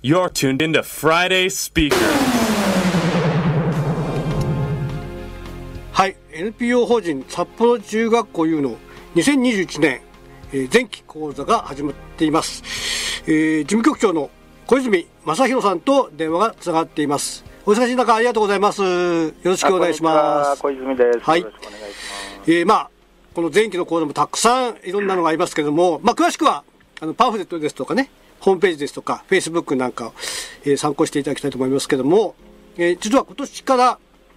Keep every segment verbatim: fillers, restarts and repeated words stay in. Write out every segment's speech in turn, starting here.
You're tuned into Friday Speaker. はい、エヌピーオー 法人札幌中学校 U のにせんにじゅういちねん、えー、前期講座が始まっています、えー、事務局長の小泉正弘さんと電話がつながっています。お忙しい中ありがとうございます。よろしくお願いします。 小泉です。 はい、 よろしくお願いします。 えー、まあこの前期の講座もたくさんいろんなのがありますけれども、まあ、詳しくはあのパンフレットですとかね、ホームページですとか Facebook なんかを、えー、参考していただきたいと思いますけども、えー、実は今年から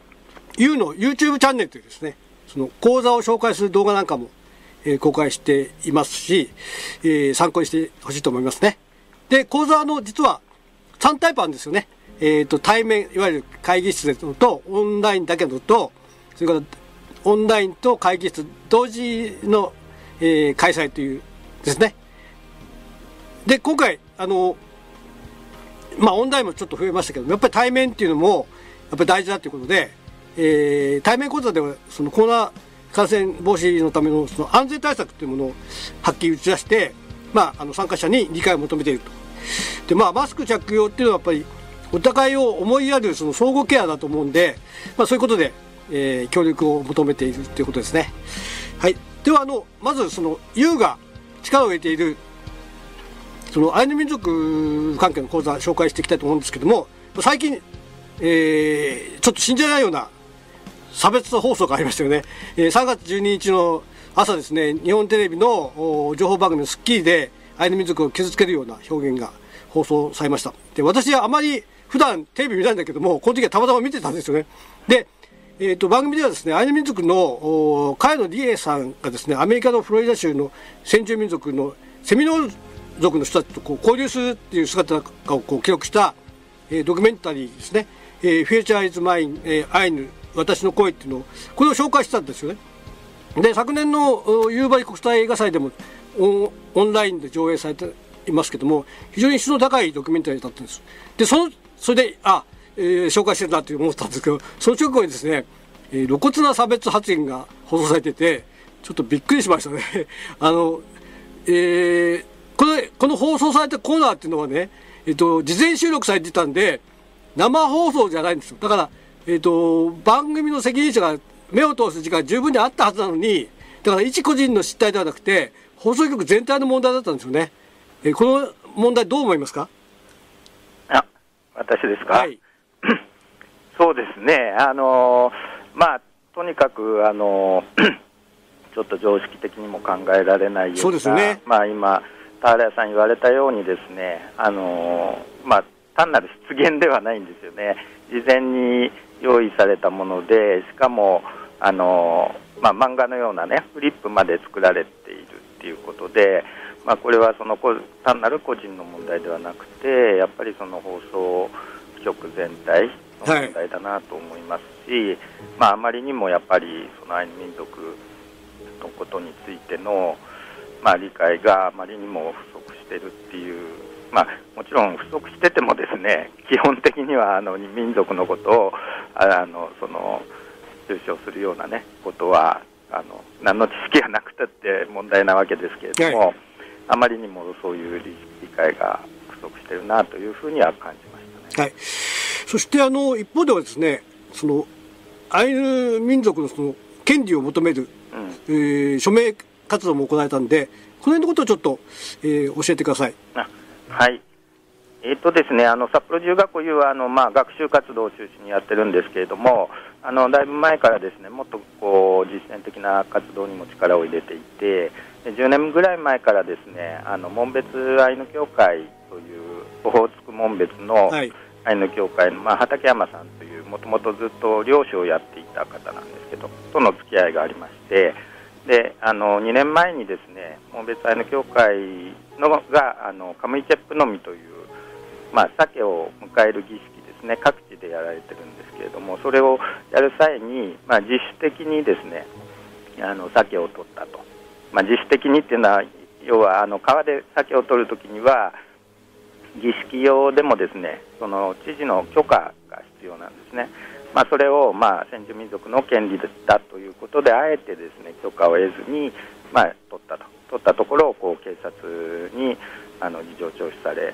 U の YouTube チャンネルというですね、その講座を紹介する動画なんかも、えー、公開していますし、えー、参考にしてほしいと思いますね。で、講座の実はさんタイプあるんですよね。えーと、対面、いわゆる会議室でのと、オンラインだけのと、それからオンラインと会議室同時の、えー、開催というですね。で、今回、あの、まあ、オンラインもちょっと増えましたけど、やっぱり対面っていうのも、やっぱり大事だということで、えー、対面講座では、そのコロナ感染防止のためのその安全対策というものをはっきり打ち出して、まあ、あの参加者に理解を求めていると。で、まあ、マスク着用っていうのはやっぱり、お互いを思いやるその相互ケアだと思うんで、まあ、そういうことで、えー、協力を求めているということですね。はい。では、あの、まずその U が力を入れているそのアイヌ民族関係の講座を紹介していきたいと思うんですけども、最近、えー、ちょっと信じられないような差別放送がありましたよね。えー、さんがつじゅうににちの朝ですね、日本テレビの情報番組のスッキリでアイヌ民族を傷つけるような表現が放送されました。で、私はあまり普段テレビ見ないんだけども、この時はたまたま見てたんですよね。で、えー、と番組ではですね、アイヌ民族の茅野理恵さんがですね、アメリカのフロリダ州の先住民族のセミノール族の人たちとこう交流するっていう姿をこう記録した、えー、ドキュメンタリーですね、えー、Future is Mine、えー、アイヌ私の声っていうのをこれを紹介してたんですよね。で、昨年の夕張国際映画祭でもオオンラインで上映されていますけども、非常に質の高いドキュメンタリーだったんです。で、そのそれであ、えー、紹介してるなと思ったんですけど、その直後にですね、えー、露骨な差別発言が放送されてて、ちょっとびっくりしましたね。あの、えーこれ、この放送されたコーナーっていうのはね、えっと、事前収録されてたんで、生放送じゃないんですよ。だから、えっと、番組の責任者が目を通す時間十分にあったはずなのに、だから一個人の失態ではなくて、放送局全体の問題だったんですよね。えー、この問題どう思いますか？ あ、私ですか？ はい。 そうですね。あのー、まあ、とにかく、あのー、ちょっと常識的にも考えられないような、 そうですね。 まあ今、田原さん言われたようにですね、あのー、まあ、単なる失言ではないんですよね。事前に用意されたもので、しかも、あのー、まあ、漫画のようなね、フリップまで作られているっていうことで、まあ、これはその単なる個人の問題ではなくて、やっぱりその放送局全体の問題だなと思いますし、はい、まあ、あまりにもやっぱりそのアイヌ民族のことについてのまあ、理解があまりにも不足しているっていう、まあ、もちろん不足しててもですね、基本的にはあの民族のことをあのその中傷するような、ね、ことはあの何の知識がなくたって問題なわけですけれども、はい、あまりにもそういう理解が不足しているなというふうには感じましたね。 はい、そしてあの一方ではですね、そのアイヌ民族のその権利を求める、うん、えー、署名活動も行われたんで、この辺のことをちょっと、えー、教えてください。 あ、はい。えーとですね、あの札幌中学校 U はあの、まあ、学習活動を中心にやってるんですけれども、あのだいぶ前からですね、もっとこう実践的な活動にも力を入れていて、じゅうねんぐらい前からですね、あの紋別アイヌ協会というオホーツク紋別のアイヌ協会の、まあ、畠山さんというもともとずっと漁師をやっていた方なんですけど、との付き合いがありまして、であのにねんまえにですね、紋別アイヌ協会のがあのカムイチェップのみという、まあ、鮭を迎える儀式ですね、各地でやられてるんですけれども、それをやる際に、まあ、自主的にですね、あの鮭を取ったと、まあ、自主的にっていうのは、要はあの川で鮭を取るときには儀式用でもですね、その知事の許可が必要なんですね。まあ、それを、まあ、先住民族の権利だということで、あえてですね許可を得ずに、まあ、取ったと取ったところをこう警察にあの事情聴取され、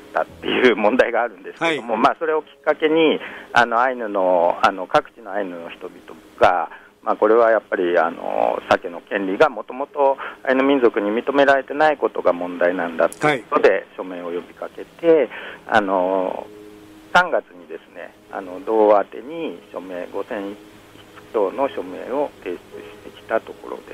たっていう問題があるんですけども、はい、まあ、それをきっかけにあのアイヌの、あの各地のアイヌの人々が、まあ、これはやっぱりあの鮭の権利がもともとアイヌ民族に認められてないことが問題なんだということで署名を呼びかけて、はい、あのさんがつにですね、あの道宛てに署名ごせんいっちょうの署名を提出してきたところです。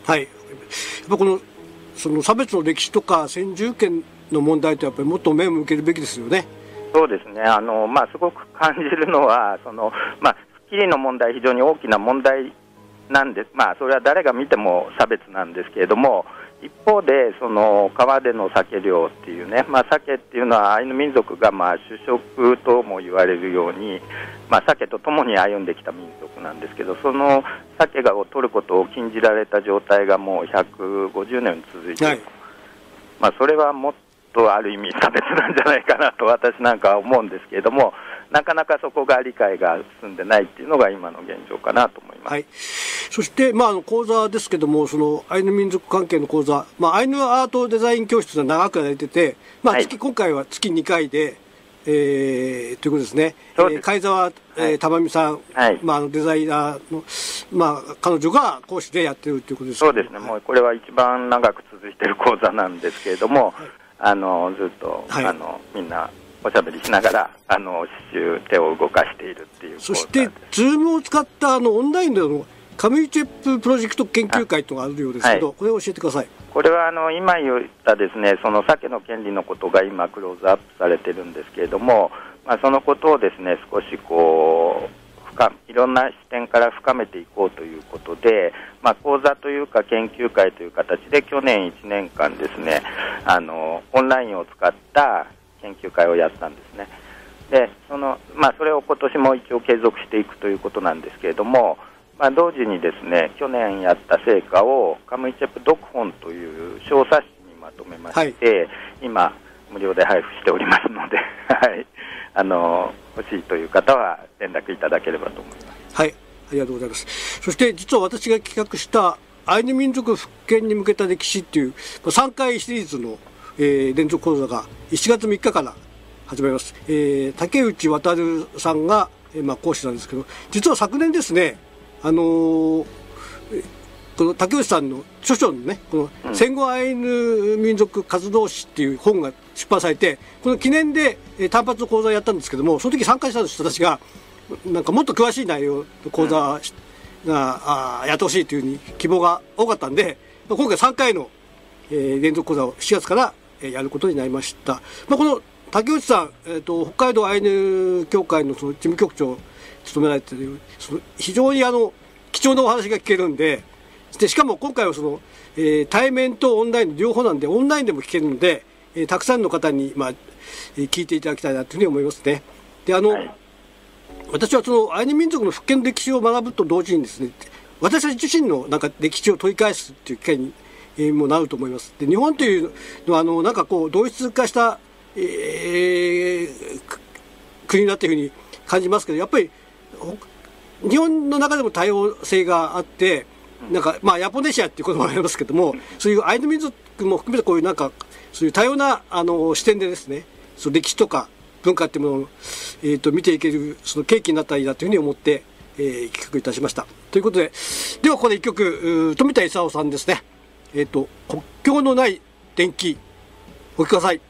はい、やっぱこのその差別の歴史とか先住権の問題とやっぱりもっと目を向けるべきですよね。 そうですね、あの、まあ、すごく感じるのはその、まあ、スッキリの問題非常に大きな問題なんです、まあ、それは誰が見ても差別なんですけれども、一方でその川での鮭漁っていうね、まあ、鮭っていうのはアイヌ民族がまあ主食とも言われるように、まあ、鮭と共に歩んできた民族なんですけど、その鮭がを取ることを禁じられた状態がもうひゃくごじゅうねん続いている、はい、まあ、それはもっとある意味差別なんじゃないかなと私なんかは思うんですけれども、なかなかそこが理解が進んでないっていうのが今の現状かなと思います。 はい、そして、まあ、あの講座ですけども、そのアイヌ民族関係の講座、まあ、アイヌアートデザイン教室が長くやられてて、まあ、月、はい、今回は月にかいで、えー、ということですね。えー、貝沢、えー、玉美さん、はい、まあ、あのデザイナーの、まあ、彼女が講師でやってるということです。 そうですね、はい、もうこれは一番長く続いている講座なんですけれども、はい、あのずっと、はい、あのみんなおしゃべりしながらあの刺繍手を動かしているっていう。 そしてズームを使ったあのオンラインでのカムイチェッププロジェクト研究会というのがあるようですけど、はい、これを教えてください。 これはあの今言ったですね、その鮭の権利のことが今クローズアップされてるんですけれども、まあ、そのことをですね少しこう深いろんな視点から深めていこうということで、まあ、講座というか研究会という形で去年いちねんかんですね、あのオンラインを使った研究会をやったんですね。でその、まあ、それを今年も一応継続していくということなんですけれども、まあ、同時にですね去年やった成果をカムイチェップ読本という小冊子にまとめまして、はい、今無料で配布しておりますので、はい、あの欲しいという方は連絡いただければと思います。 はい、ありがとうございます。そして実は私が企画したアイヌ民族復権に向けた歴史っていうさんかいシリーズの、えー、連続講座がしちがつみっかから始まります。えー、竹内渉さんが、えーまあ、講師なんですけど、実は昨年ですね、あのー、この竹内さんの著書のね、この戦後アイヌ民族活動史っていう本が出版されて、この記念で、えー、単発の講座をやったんですけども、その時参加した人たちがなんかもっと詳しい内容の講座が、うん、あやってほしいというふうに希望が多かったんで、今回さんかいの、えー、連続講座をしちがつから、えー、やることになりました。まあ、この竹内さん、えーと、北海道アイヌ協会のその事務局長を務められている、その非常にあの貴重なお話が聞けるんで、でしかも今回はその、えー、対面とオンラインの両方なんで、オンラインでも聞けるので、えー、たくさんの方に、まあえー、聞いていただきたいなというふうに思いますね。であの、はい、私はそのアイヌ民族の復権の歴史を学ぶと同時にですね、私たち自身のなんか歴史を問い返すっていう機会に、えー、もなると思います。で日本というのはあのなんかこう同一化した、えー、国だというふうに感じますけど、やっぱり日本の中でも多様性があって、なんかまあヤポネシアっていう言葉がありますけども、そういうアイヌ民族も含めてこういうなんかそういう多様なあの視点でですね、その歴史とか文化っていうものを、えー、と見ていけるその契機になったらいいなというふうに思って、えー、企画いたしました。ということで、ではここで一曲、富田勲さんですね。えっ、ー、と国境のない電気、お聴きください。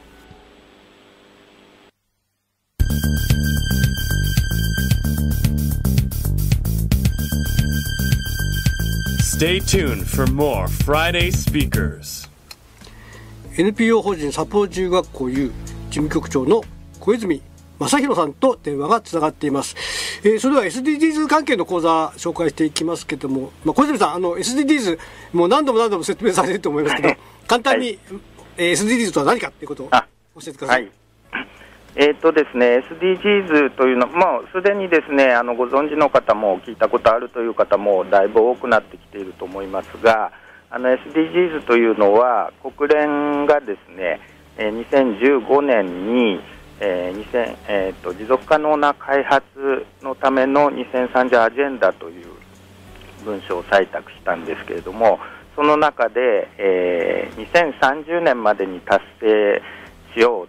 Stay tuned for more Friday Speakers. エヌピーオー 法人札幌自由学校 U 事務局長の小泉正弘さんと電話がつながっています。えー、それでは エスディージーズ 関係の講座紹介していきますけども、まあ、小泉さん、あの エスディージーズ もう何度も何度も説明されていると思いますけど、簡単に、はい、えー、エスディージーズ とは何かということを教えてください。はい、 えーとですね、エスディージーズ というのはもうすでにですね、あのご存知の方も聞いたことあるという方もだいぶ多くなってきていると思いますが、あの エスディージーズ というのは国連がですね、えー、にせんじゅうごねんに、えーにせんえー、と持続可能な開発のためのにせんさんじゅうアジェンダという文書を採択したんですけれども、その中で、えー、にせんさんじゅうねんまでに達成しようというじ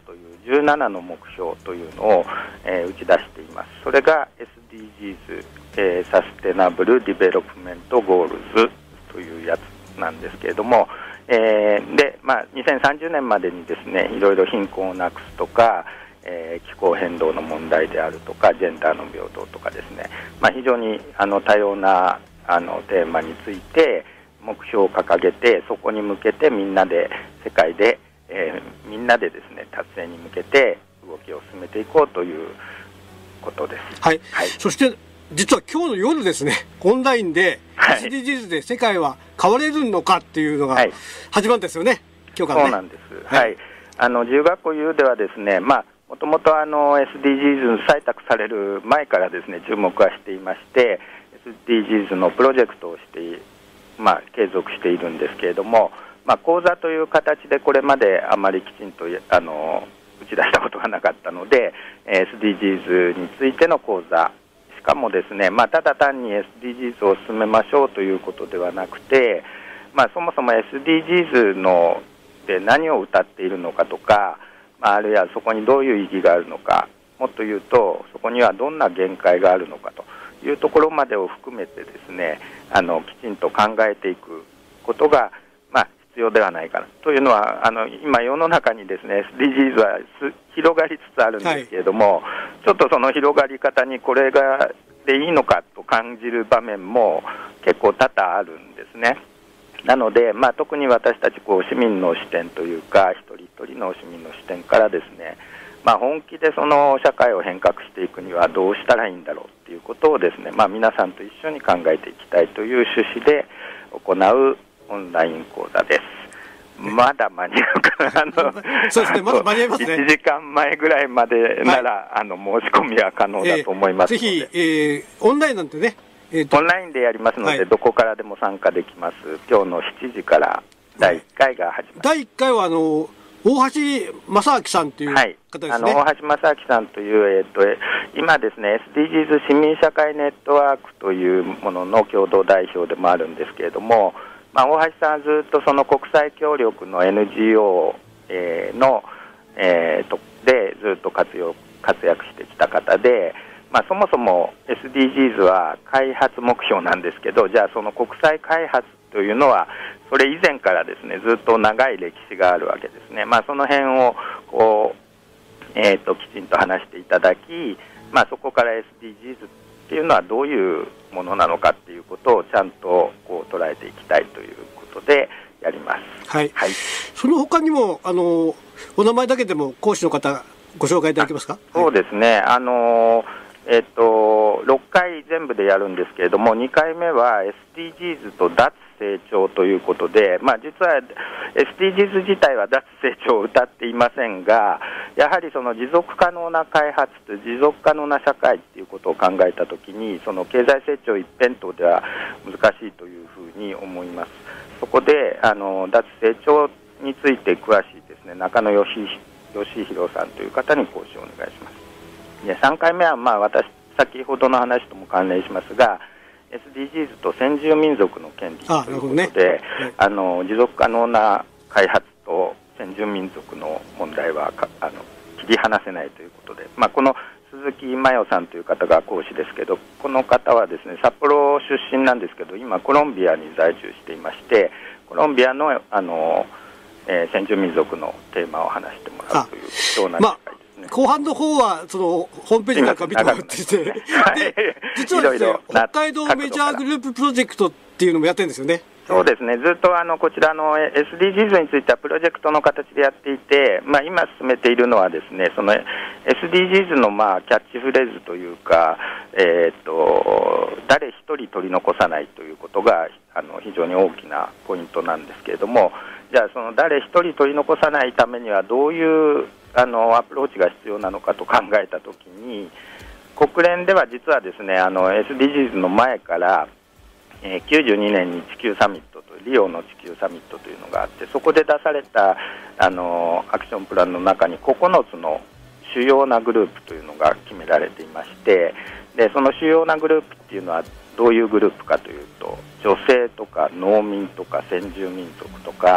じゅうななの目標というのを、えー、打ち出しています。それが エスディージーズ、えー、サステナブルディベロップメントゴールズというやつなんですけれども、えー、で、まあ、にせんさんじゅうねんまでにですね、いろいろ貧困をなくすとか、えー、気候変動の問題であるとか、ジェンダーの平等とかですね、まあ、非常にあの多様なあのテーマについて目標を掲げて、そこに向けてみんなで世界で、えー、みんなでですね達成に向けて動きを進めていこうということです。 はい、はい、そして実は今日の夜ですね、オンラインで エスディージーズ で世界は変われるのかっていうのが始まるんですよね、今日からね。 そうなんです。はい、はい、あの自由学校 U ではですね、まあもともとあの エスディージーズ 採択される前からですね注目はしていまして、 エスディージーズ のプロジェクトをして、まあ、継続しているんですけれども、まあ、講座という形でこれまであまりきちんとあの打ち出したことがなかったので、 エスディージーズ についての講座、しかもですね、まあ、ただ単に エスディージーズ を進めましょうということではなくて、まあ、そもそも エスディージーズ ので何を謳っているのかとか、まあ、あるいはそこにどういう意義があるのか、もっと言うとそこにはどんな限界があるのかというところまでを含めてですね、あのきちんと考えていくことが、まあ、必要ではないかなというのは、あの今世の中にですね エスディージーズ は広がりつつあるんですけれども、はい、ちょっとその広がり方にこれがでいいのかと感じる場面も結構多々あるんですね。なので、まあ、特に私たちこう市民の視点というか、一人一人の市民の視点からですね、まあ、本気でその社会を変革していくにはどうしたらいいんだろうということをですね、まあ、皆さんと一緒に考えていきたいという趣旨で行うオンライン講座です。まだ間に合うかな、あのそうですね、まだ間に合いますね。 いちじかんまえぐらいまでなら、はい、あの申し込みは可能だと思いますので、 えー、ぜひ、えー、オンラインなんてね、 えー、オンラインでやりますので、はい、どこからでも参加できます。今日のしちじからだいいっかいが始まります。 だいいっかいはあの大橋正明さんという方ですね。はい、あの大橋正明さんという、えー、と今ですね エスディージーズ 市民社会ネットワークというものの共同代表でもあるんですけれども、まあ、大橋さんはずっとその国際協力の エヌジーオー、えー、の、えー、とでずっと活用活躍してきた方で、まあ、そもそも エスディージーズ は開発目標なんですけど、じゃあその国際開発というのはそれ以前からですねずっと長い歴史があるわけですね。まあ、その辺をこう、えー、ときちんと話していただき、まあ、そこから エスディージーズ っていうのはどういうものなのかっていうことをちゃんとこう捉えていきたいということでやります。 はい、はい、その他にもあのお名前だけでも講師の方ご紹介いただけますか。 そうですね、あのえっと、ろっかい全部でやるんですけれども、にかいめは エスディージーズ と脱成長ということで、まあ、実は エスディージーズ 自体は脱成長を謳っていませんが、やはりその持続可能な開発と持続可能な社会ということを考えたときに、その経済成長一辺倒では難しいというふうに思います。そこであの脱成長について詳しいですね中野義弘さんという方に講師をお願いします。でさんかいめは、まあ、私先ほどの話とも関連しますが エスディージーズ と先住民族の権利ということで、あ、あの持続可能な開発と先住民族の問題はあの切り離せないということで、まあ、この鈴木真代さんという方が講師ですけど、この方はですね札幌出身なんですけど今コロンビアに在住していまして、コロンビアの、あの、えー、先住民族のテーマを話してもらうという貴重な機会です。 後半の方はそのホームページなんか見てもらっていて、で実はですね北海道メジャーグループプロジェクトっていうのもやってるんですよね。 そうですね、ずっとあのこちらの エスディージーズ についてはプロジェクトの形でやっていて、まあ、今進めているのはですねその エスディージーズ のまあキャッチフレーズというか、えー、と誰一人取り残さないということがあの非常に大きなポイントなんですけれども、じゃあその誰一人取り残さないためにはどういうあのアプローチが必要なのかと考えたときに、国連では実はですねあの エスディージーズ の前からえー、きゅうじゅうにねんに地球サミットとリオの地球サミットというのがあって、そこで出された、あのー、アクションプランの中にここのつの主要なグループというのが決められていまして、でその主要なグループっていうのはどういうグループかというと、女性とか農民とか先住民族とか、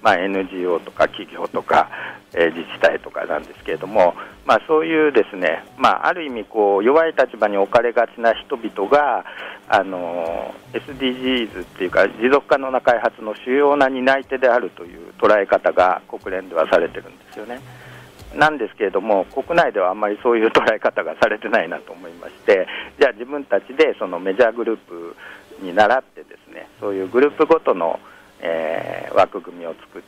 まあ、エヌジーオー とか企業とか、えー、自治体とかなんですけれども、まあ、そういうですね、まあ、ある意味こう弱い立場に置かれがちな人々があの エスディージーズ っていうか持続可能な開発の主要な担い手であるという捉え方が国連ではされてるんですよね。なんですけれども、国内ではあんまりそういう捉え方がされてないなと思いまして、じゃあ自分たちでそのメジャーグループに倣ってですね、そういうグループごとのえー、枠組みを作って、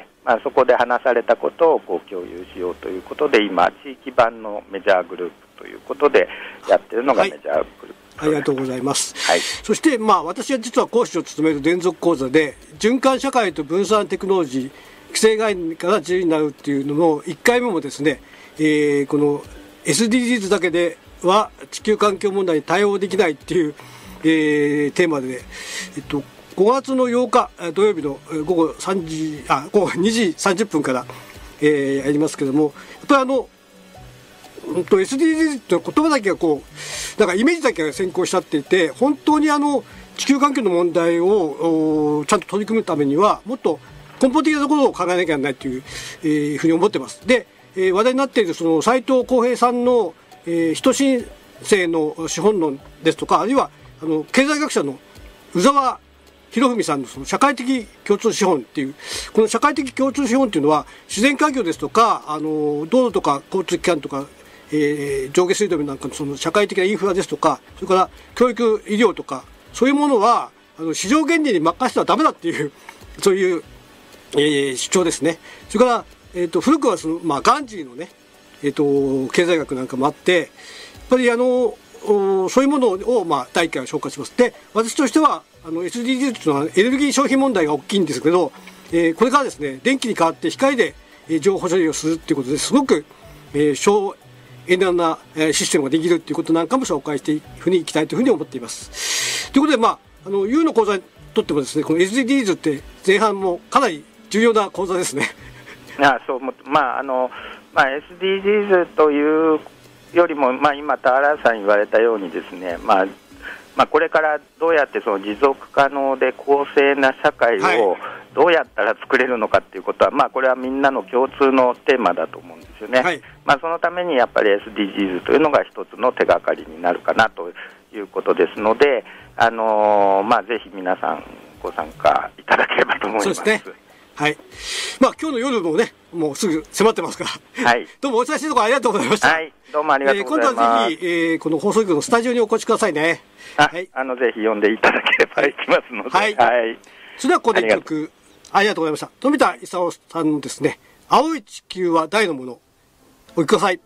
まあ、そこで話されたことをこう共有しようということで、今地域版のメジャーグループということでやってるのがメジャーグループ、はい、 ありがとうございます、 はい、 そして、まあ、私は実は講師を務める連続講座で循環社会と分散テクノロジー規制概念から自由になるっていうののいっかいめもですね、えー、この エスディージーズ だけでは地球環境問題に対応できないっていう、えー、テーマで、えっとごがつのようか土曜日の午後さんじあ午後にじさんじゅっぷんから、えー、やりますけども、やっぱりあの エスディージーズ という言葉だけがこうなんかイメージだけが先行しちゃっていて、本当にあの地球環境の問題をちゃんと取り組むためにはもっと根本的なところを考えなきゃいけないという、えー、ふうに思ってます。で、えー、話題になっているその斉藤浩平さんの、えー、人申請の資本論ですとか、あるいはあの経済学者の宇沢博文さんのその社会的共通資本っていう、この社会的共通資本っていうのは自然環境ですとか、あの道路とか交通機関とか、えー、上下水道なんかのその社会的なインフラですとか、それから教育医療とか、そういうものはあの市場原理に任せてはダメだっていう、そういう、えー、主張ですね。それから、えー、と古くはその、まあ、ガンジーのね、えー、と経済学なんかもあって、やっぱりあのそういうものを、まあ、第一回は紹介します。で、私としてはあの エスディージーズ というのはエネルギー消費問題が大きいんですけど、えー、これからですね、電気に代わって光で、えー、情報処理をするということですごく、えー、省エネルな、えー、システムができるということなんかも紹介していくふうにいきたいというふうに思っています。ということで、まあ、あの ユー の講座にとってもですね、この エスディージーズ って前半もかなり重要な講座ですね。 あそうまああのまあ、エスディージーズ というよりも、まあ、今、田原さん言われたようにですね、まあまあ、これからどうやってその持続可能で公正な社会をどうやったら作れるのかということは、はい、まあ、これはみんなの共通のテーマだと思うんですよね、はい、まあ、そのためにやっぱり エスディージーズ というのが一つの手がかりになるかなということですので、あのーまあ、ぜひ皆さんご参加いただければと思います。 そうですね、はい。まあ今日の夜もね、もうすぐ迫ってますから。はい。どうもお忙しいところありがとうございました。 はい。どうもありがとうございます。 えー、今度はぜひ、えー、この放送局のスタジオにお越しくださいね。 あ、はい。あの、ぜひ呼んでいただければ行きますので。はい。はい。 それではここで一曲、ありがとうございました。富田勲さんのですね、青い地球は大のもの、お聴きください。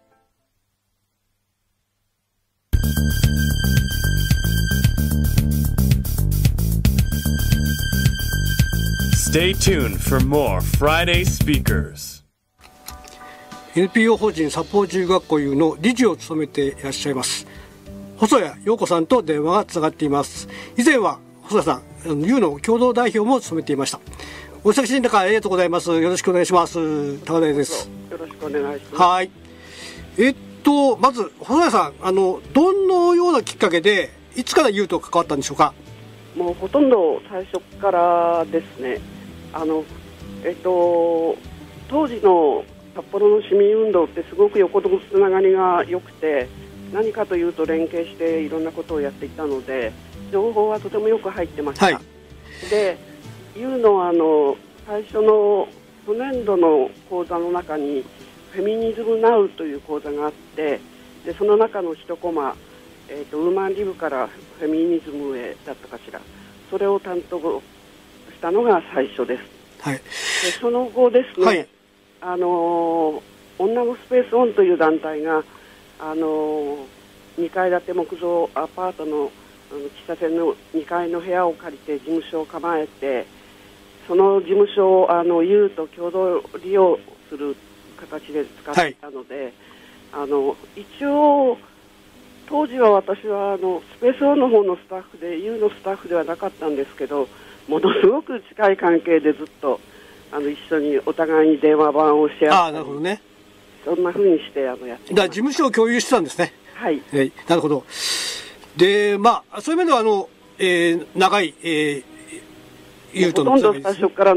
Stay tuned for more Friday Speakers. エヌピーオー 法人札幌自由学校 ユー の理事を務めていらっしゃいます細谷陽子さんと電話がつながっています。以前は細谷さん ユー の共同代表も務めていました。お忙しい中ありがとうございます。よろしくお願いします。高田です。 よろしくお願いします。 はい。えっとまず細谷さん、あのどのようなきっかけでいつから ユー と関わったんでしょうか。 もうほとんど最初からですね。あのえっと当時の札幌の市民運動ってすごく横のつながりが良くて、何かというと連携していろんなことをやっていたので情報はとてもよく入ってました、はい、で ユー の, あの最初の初年度の講座の中にフェミニズムナウという講座があって、でその中の一コマ、えーと、ウーマンリブからフェミニズムへだったかしら、それを担当したのが最初です、はい、でその後ですね、はい、あの女のスペースオンという団体があのにかい建て木造アパートの喫茶店のにかいの部屋を借りて事務所を構えて、その事務所をあの ユー と共同利用する形で使っていたので、はい、あの一応当時は私はあのスペースオンの方のスタッフで ユー のスタッフではなかったんですけど、ものすごく近い関係でずっとあの一緒にお互いに電話番をしてああ、なるほどね。 そんな風にしてあのやっていました。 だから事務所を共有してたんですね。 はい、 えー、なるほど。で、まあそういう意味ではあの、えー、長い、えー、ユーとのほとんど最初からの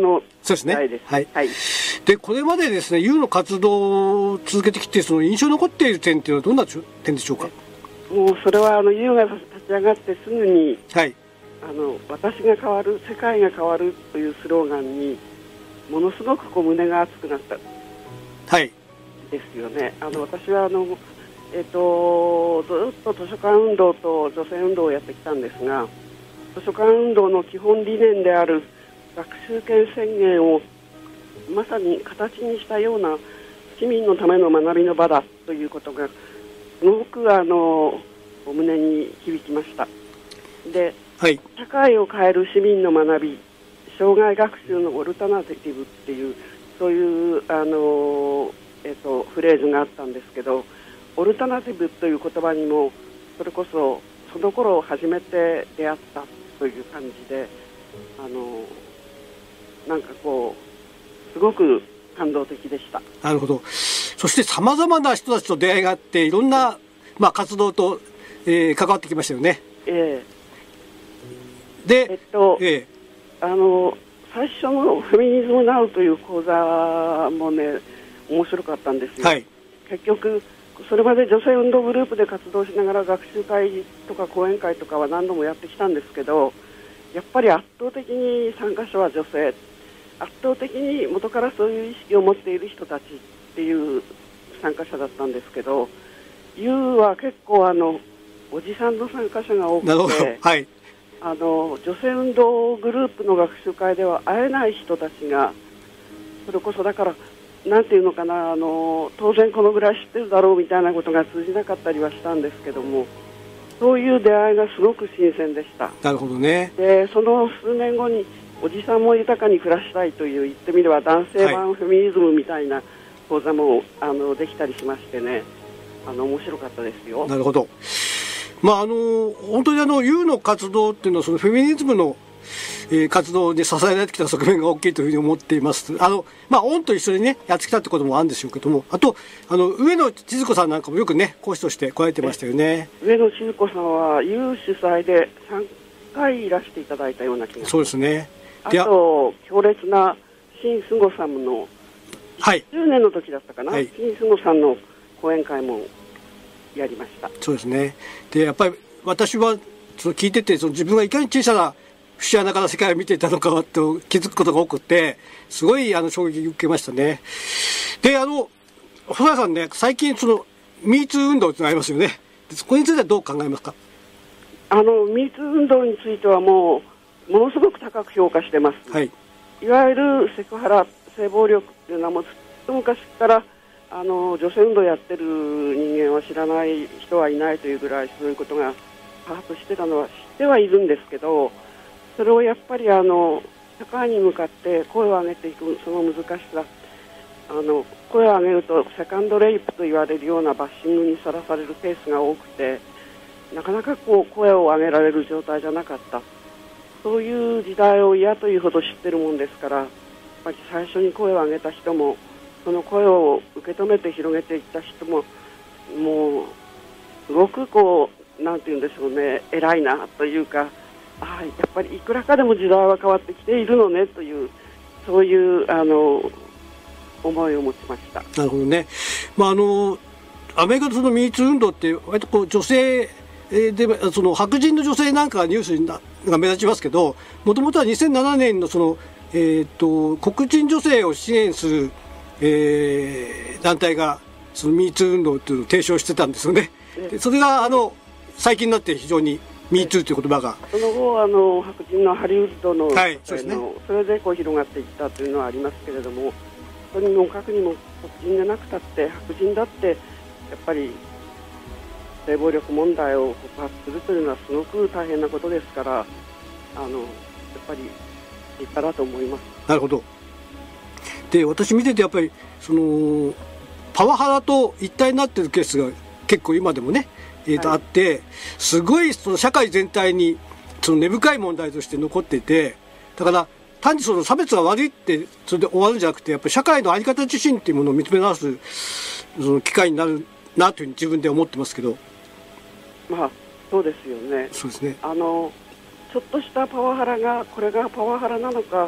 そうですね。 はいです。 はい。 はい。 で、これまでですね、ユーの活動を続けてきて、その印象に残っている点っていうのはどんな点でしょうか。 もうそれはあのユーが立ち上がってすぐに、 はい。 あの私が変わる、世界が変わるというスローガンにものすごくこう胸が熱くなったはいですよね。あの私はあの、えっと、ずっと図書館運動と女性運動をやってきたんですが、図書館運動の基本理念である学習権宣言をまさに形にしたような市民のための学びの場だということがすごくあの胸に響きました。で、 はい、 社会を変える市民の学び、障害学習のオルタナティブっていうそういうあの、えっと、フレーズがあったんですけど、オルタナティブという言葉にもそれこそその頃初めて出会ったという感じで、あのなんかこうすごく感動的でした。 なるほど。そしてさまざまな人たちと出会いがあっていろんな、まあ、活動と、えー、関わってきましたよね。 ええで、 えっと、 えー、あの最初のフェミニズムナウという講座もね面白かったんですよ。 はい、 結局それまで女性運動グループで活動しながら学習会とか講演会とかは何度もやってきたんですけど、やっぱり圧倒的に参加者は女性、圧倒的に元からそういう意識を持っている人たちっていう参加者だったんですけど、 ユー は結構あのおじさんの参加者が多くなるほど、 て、 はい、 あの女性運動グループの学習会では会えない人たちが、それこそだからなんていうのかな、あの当然このぐらい知ってるだろうみたいなことが通じなかったりはしたんですけども、そういう出会いがすごく新鮮でした。 なるほどね。 でその数年後におじさんも豊かに暮らしたいという、言ってみれば男性版フェミニズムみたいな講座も、はい、あのできたりしましてね、あの面白かったですよ。 なるほど。まああの本当にあの ユー の活動っていうのはそのフェミニズムの、えー、活動で支えられてきた側面が大きいというふうに思っています。あのまあオンと一緒にねやってきたってこともあるんでしょうけども、あとあの上野千鶴子さんなんかもよくね講師として来られてましたよね。 上野千鶴子さんは ユー 主催でさんかいいらしていただいたような気がします。 そうですね。 あと強烈な新菅さんのはい、 じゅうねんの時だったかな、 はい、 新菅さんの講演会もやりました。 そうですね。でやっぱり私はその聞いてて、その自分がいかに小さな節穴から世界を見ていたのかと気づくことが多くて、すごいあの衝撃を受けましたね。であの細谷さんね、最近そのミーツー運動ってのがありますよね。そこについてはどう考えますか。 あのミーツー運動についてはもうものすごく高く評価してます。 はい、 いわゆるセクハラ、性暴力っていうのはもうずっと昔からあの女性運動やってる人間は知らない人はいないというぐらい、そういうことが把握してたのは知ってはいるんですけど、それをやっぱりあの社会に向かって声を上げていくその難しさ、あの声を上げるとセカンドレイプと言われるようなバッシングにさらされるケースが多くて、なかなかこう声を上げられる状態じゃなかった。そういう時代を嫌というほど知ってるもんですから、やっぱり最初に声を上げた人もその声を受け止めて広げていった人ももうすごくこうなんて言うんでしょうね、偉いなというか、ああやっぱりいくらかでも時代は変わってきているのねという、そういうあの思いを持ちました。 なるほどね。まああのアメリカのそのミーツー運動って割とこう女性でその白人の女性なんかがニュースになが目立ちますけど、もともとはにせんななねんのその、えー、と黒人女性を支援する、えー、団体がそのミーツー運動というのを提唱してたんですよね。でそれがあの最近になって非常にミーツーという言葉がその後あの白人のハリウッドの、 はい、そうですね、 のそれでこう広がっていったというのはありますけれども、とにもかくにも黒人でなくたって白人だってやっぱり性暴力問題を告発するというのはすごく大変なことですから、あのやっぱり立派だと思います。 なるほど。で私見ててやっぱりそのパワハラと一体になっているケースが結構今でもね、えーとはい、あってすごいその社会全体にその根深い問題として残っていて、だから単にその差別が悪いってそれで終わるんじゃなくて、やっぱり社会の在り方自身っていうものを見つめ直すその機会になるなというふうに自分で思ってますけど。 まあそうですよね。 そうですね。 あのちょっとしたパワハラがこれがパワハラなのか、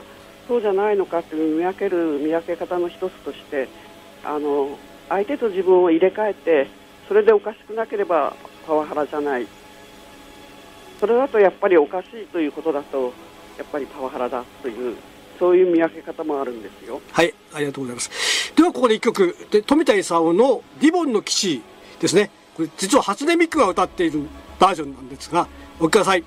そうじゃないのかという見分ける見分け方の一つとして、あの相手と自分を入れ替えて、それでおかしくなければパワハラじゃない、それだとやっぱりおかしいということだとやっぱりパワハラだという、そういう見分け方もあるんですよ。 はい、ありがとうございます。ではここで一曲で、富田勲のリボンの騎士ですね。これ実は初音ミクが歌っているバージョンなんですが、お聴きください。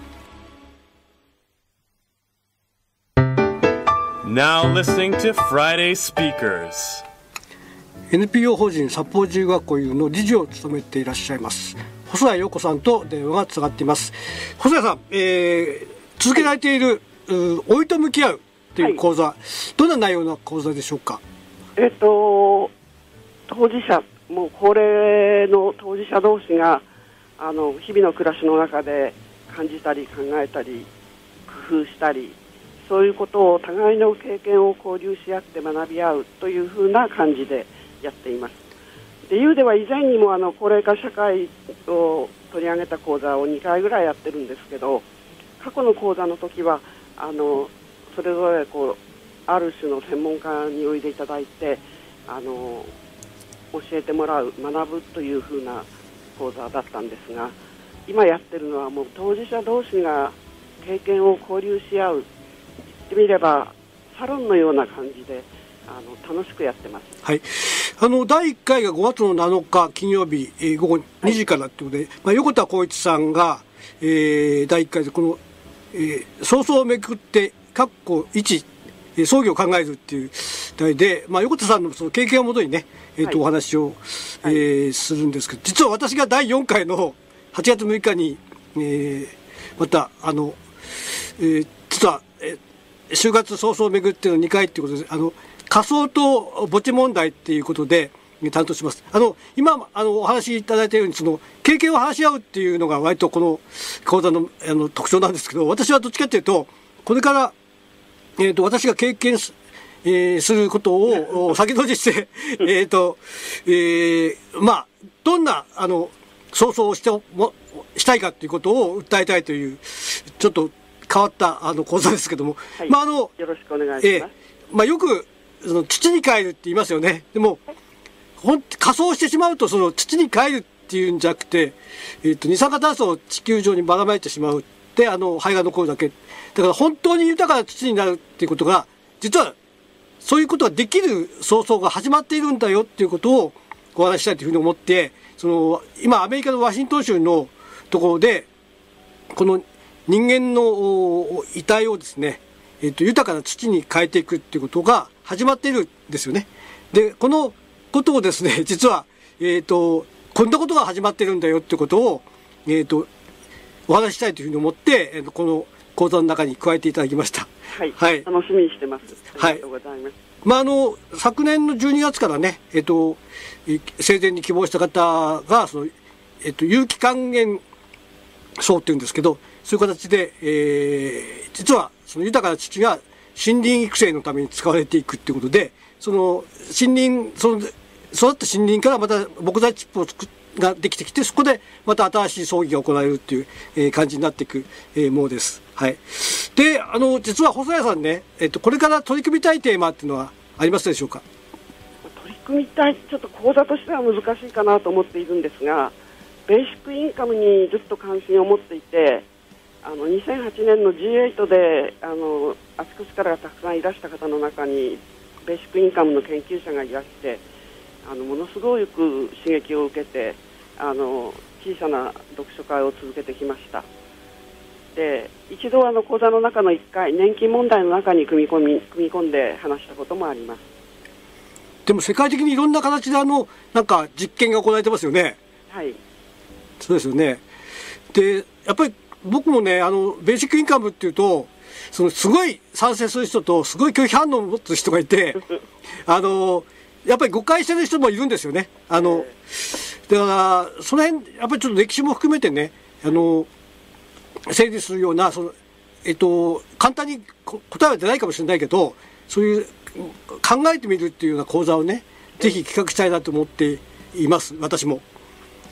Now listening to Friday Speakers。 エヌピーオー 法人札幌自由学校の理事を務めていらっしゃいます細谷陽子さんと電話がつながっています。細谷さん、えー、続けられている、はい、老いと向き合うという講座、はい、どんな内容の講座でしょうか。 えっと当事者、もう高齢の当事者同士があの日々の暮らしの中で感じたり考えたり工夫したり、そういうことを互いの経験を交流し合って学び合うというふうな感じでやっています。で、ユーでは以前にもあの高齢化社会を取り上げた講座をにかいぐらいやってるんですけど、過去の講座の時はあのそれぞれこうある種の専門家においでいただいて、あの教えてもらう、学ぶというふうな講座だったんですが、今やってるのはもう当事者同士が経験を交流し合う、言ってみればサロンのような感じであの楽しくやってます。 はい、あのだいいっかいがごがつのなのか金曜日、えー、午後にじからということで、はい、まあ、横田光一さんが、えー、だいいっかいでこの、えー、早々をめくってかっこいち葬儀を考えるっていう題で、まあ、横田さんのその経験をもとにね、えーとはい、お話を、えーはい、するんですけど、実は私がだいよんかいのはちがつむいかに、えー、またあの、えー、実は、えー、就活早々をめぐってのにかいということで、あの仮想と墓地問題っていうことで担当します。あの今あのお話しいただいたように、その経験を話し合うっていうのが割とこの講座のあの特徴なんですけど、私はどっちかというとこれから、えー、と私が経験す、えー、することを先取りしてえと、えー、まあどんなあの想像をしてもしたいかということを訴えたいというちょっと変わったあの講座ですけども、 はい、 まああのよろしくお願いします。えーまあ、よくその土に帰るって言いますよね。でもほん仮装してしまうとその土に帰るっていうんじゃなくて、えー、と二酸化炭素を地球上にばらまいてしまうってあの灰が残るだけだから本当に豊かな土になるっていうことが実はそういうことができる早々が始まっているんだよっていうことをお話ししたいというふうに思って、その今アメリカのワシントン州のところでこの人間の遺体をですね、えー、と豊かな土に変えていくっていうことが始まっているんですよね。でこのことをですね、実は、えー、とこんなことが始まっているんだよっていうことを、えー、とお話ししたいというふうに思って、えー、とこの講座の中に加えていただきました。 はい、はい、楽しみにしてます。ありがとうございます。 はい、まあ、あの昨年のじゅうにがつからね、えー、と生前に希望した方がその、えー、と有機還元層っていうんですけど、そういう形で、えー、実はその豊かな土が森林育成のために使われていくっていうことで、その森林その育った森林からまた木材チップを作ができてきて、そこでまた新しい葬儀が行われるっていう、えー、感じになっていく、えー、ものです。はい。で、あの実は細谷さんね、えっとこれから取り組みたいテーマっていうのはありますでしょうか。 取り組みたい、ちょっと講座としては難しいかなと思っているんですが、ベーシックインカムにずっと関心を持っていて、あのにせんはちねんの ジーエイト であのあちこちからたくさんいらした方の中にベーシックインカムの研究者がいらして、あのものすごく刺激を受けて、あの小さな読書会を続けてきました。で一度あの講座の中のいっかい年金問題の中に組み込み組み込んで話したこともあります。 でも世界的にいろんな形であのなんか実験が行われてますよね。 はい、 そうですよね。でやっぱり僕もね、あのベーシックインカムっていうとそのすごい賛成する人とすごい拒否反応を持つ人がいてあのやっぱり誤解してる人もいるんですよね。あのだからその辺やっぱりちょっと歴史も含めてね、あの整理するようなその、えっと、簡単に答えは出ないかもしれないけど、そういう考えてみるっていうような講座をね、ぜひ企画したいなと思っています、私も。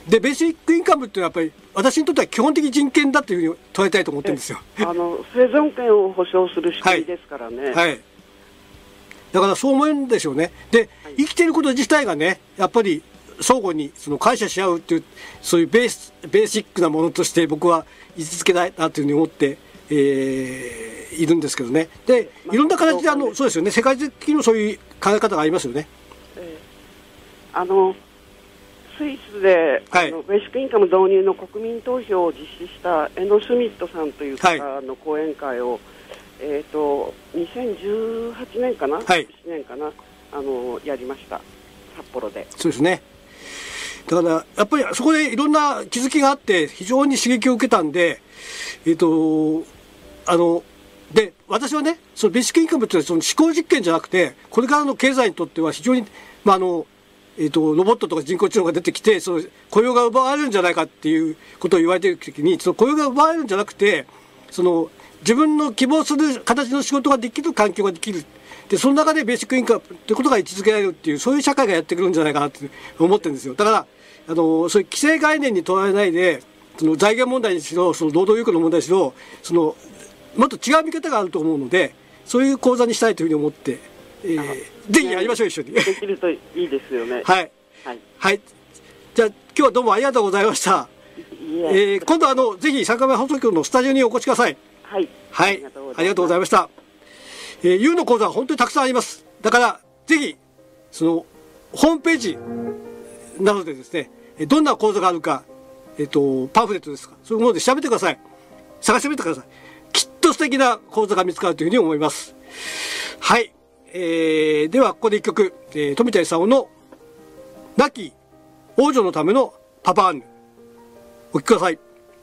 でベーシックインカムっていうのはやっぱり私にとっては基本的人権だというふうに捉えたいと思ってるんですよ。 あの生存権を保障する仕組みですからね。 はい、はい、だからそう思うんでしょうね。で、はい、生きてること自体がねやっぱり相互にその感謝し合うっていうそういうベースベーシックなものとして僕は位置づけたいなというふうに思って、えー、いるんですけどね。でいろんな形であのそうですよね、世界的にそういう考え方がありますよね。 えー、あのスイスで、はい、あのベーシックインカム導入の国民投票を実施したエノ・スミットさんという方の講演会を、はい、えー、とにせんじゅうはちねんかな、はい、いちねんかな、あのやりました、札幌で。 そうですね。だからやっぱりそこでいろんな気づきがあって非常に刺激を受けたんで、えっ、ー、とあので私はねそのベーシックインカムというのはその思考実験じゃなくてこれからの経済にとっては非常に、まああのえー、とロボットとか人工知能が出てきてその雇用が奪われるんじゃないかっていうことを言われているときにその雇用が奪われるんじゃなくてその自分の希望する形の仕事ができる環境ができるでその中でベーシックインカムということが位置づけられるっていうそういう社会がやってくるんじゃないかなと思ってるんですよ。だからあのそういう規制概念にとらわれないでその財源問題にしろその労働力の問題にしろそのもっと違う見方があると思うのでそういう講座にしたいというふうに思って、えー、ぜひやりましょう一緒に。 できるといいですよね。 はい、はいはい、じゃあ今日はどうもありがとうございました。えー、今度あのぜひ三回目放送局のスタジオにお越しください。 はい、 はい、ありがとうございました。えー、ユーの講座は本当にたくさんあります。だからぜひそのホームページなどでですねどんな講座があるか、えっと、パンフレットですかそういうもので調べてください。探してみてください。きっと素敵な講座が見つかるというふうに思います。はい、えー、ではここで一曲、えー、富田勲の亡き王女のためのパパーンヌお聴きください。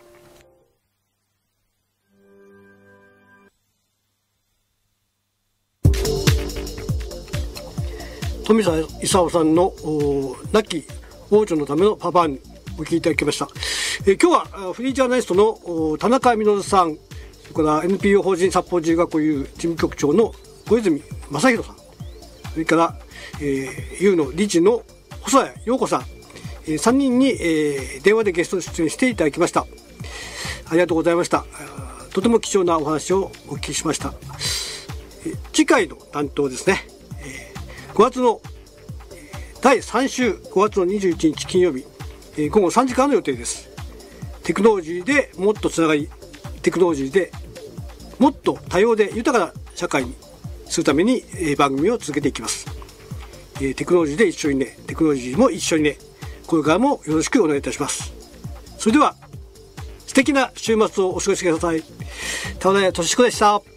富田勲さんの亡き王女のためのパパーンヌお聞きいただきました。えー、今日はフリージャーナリストの田中稔さん、それから エヌピーオー 法人札幌自由学校 U 事務局長の小泉正弘さん、それから、えー、U の理事の細谷陽子さん、えー、さんにんに、えー、電話でゲスト出演していただきました。ありがとうございました。とても貴重なお話をお聞きしました。えー、次回の担当ですね、えー、ごがつのだいさん週ごがつのにじゅういちにち金曜日、えー、午後さんじからの予定です。テクノロジーでもっとつながりテクノロジーでもっと多様で豊かな社会にするために、えー、番組を続けていきます。えー、テクノロジーで一緒にねテクノロジーも一緒にねこれからもよろしくお願いいたします。それでは素敵な週末をお過ごしください。田中俊彦でした。